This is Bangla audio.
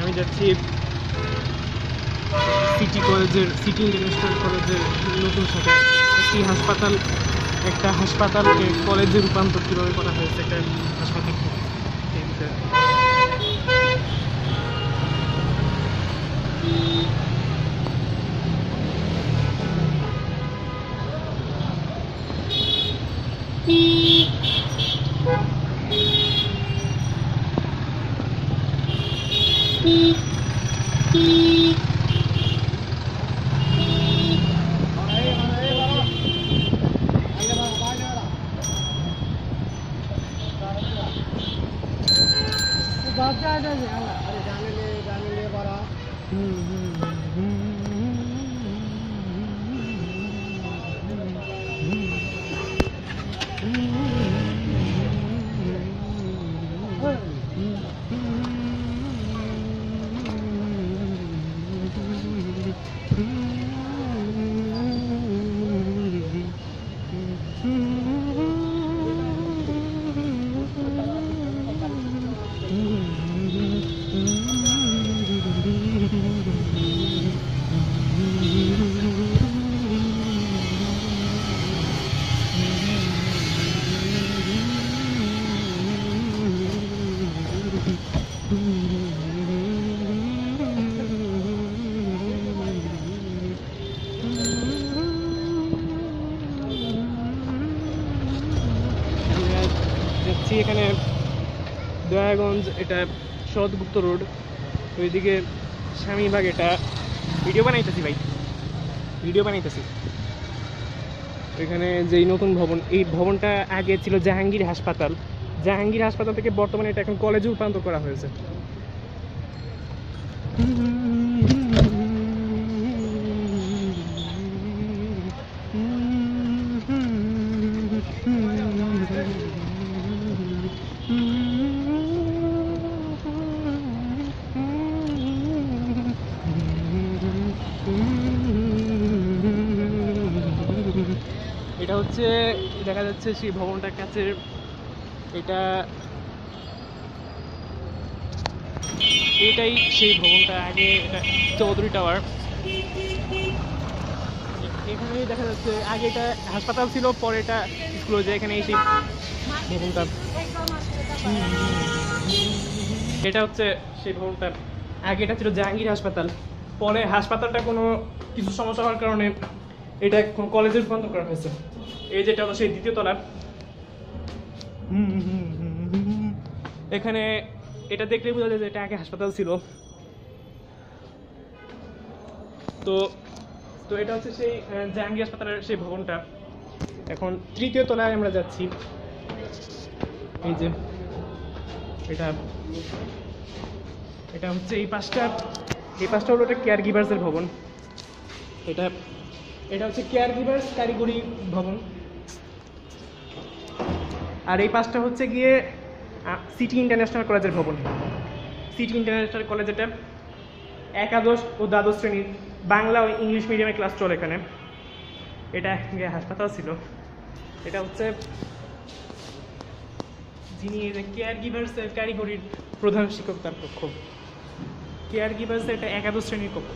আমি যাচ্ছি সিটি কলেজের, সিটি ইন্টারন্যাশনাল কলেজের নতুন সাথে একটা হাসপাতালকে কলেজে রূপান্তর কীভাবে করা হয়েছে একটা হাসপাতাল যাচ্ছি। এখানে দয়াগঞ্জ, এটা শরৎগুপ্ত রোড, ওইদিকে স্বামীবাগ। এটা ভিডিও বানাইতেছি ভাই, ভিডিও বানাইতেছি। ওইখানে যেই নতুন ভবন, এই ভবনটা আগে ছিল জাহাঙ্গীর হাসপাতাল। জাহাঙ্গীর হাসপাতাল থেকে বর্তমানে এটা এখন কলেজে রূপান্তর করা হয়েছে। এটা হচ্ছে দেখা যাচ্ছে সেই ভবনটার কাছে, এটাই সেই ভবনটা। আগে এটা চৌধুরী টাওয়ার। এখানেই দেখা যাচ্ছে আগে এটা হাসপাতাল ছিল, পরে এটা স্কুল হয়ে যায়। এখানে এই সেই ভবনটা, এটা হচ্ছে সেই ভবনটা। আগে এটা ছিল জাহাঙ্গীর হাসপাতাল, পরে হাসপাতালটা কোনো কিছু সমস্যা হওয়ার কারণে এটা কলেজে রূপান্তর করা হয়েছে। এই যেটা হলো সেই দ্বিতীয় তলা। এখানে এটা দেখলে বোঝা যায় যে এটা আগে হাসপাতাল ছিল। তো তো এটা হচ্ছে সেই জাহাঙ্গীর হাসপাতালের সেই ভবনটা। এখন তৃতীয় তলায় আমরা যাচ্ছি। এই যে এটা হচ্ছে এই পাঁচটা হলো একটা কেয়ার গিভার্সের ভবন। এটা হচ্ছে কেয়ার গিভার্স কারিগরি ভবন। আর এই পাঁচটা হচ্ছে গিয়ে সিটি ইন্টারন্যাশনাল কলেজের ভবন। সিটি ইন্টারন্যাশনাল কলেজ, এটা একাদশ ও দ্বাদশ শ্রেণীর বাংলা ও ইংলিশ মিডিয়ামে ক্লাস চলে এখানে। এটা হাসপাতাল ছিল। এটা হচ্ছে যিনি কেয়ার গিভার্সের কারিগরির প্রধান শিক্ষক, তার কক্ষ। কেয়ার গিভার্সের এটা একাদশ শ্রেণীর কক্ষ।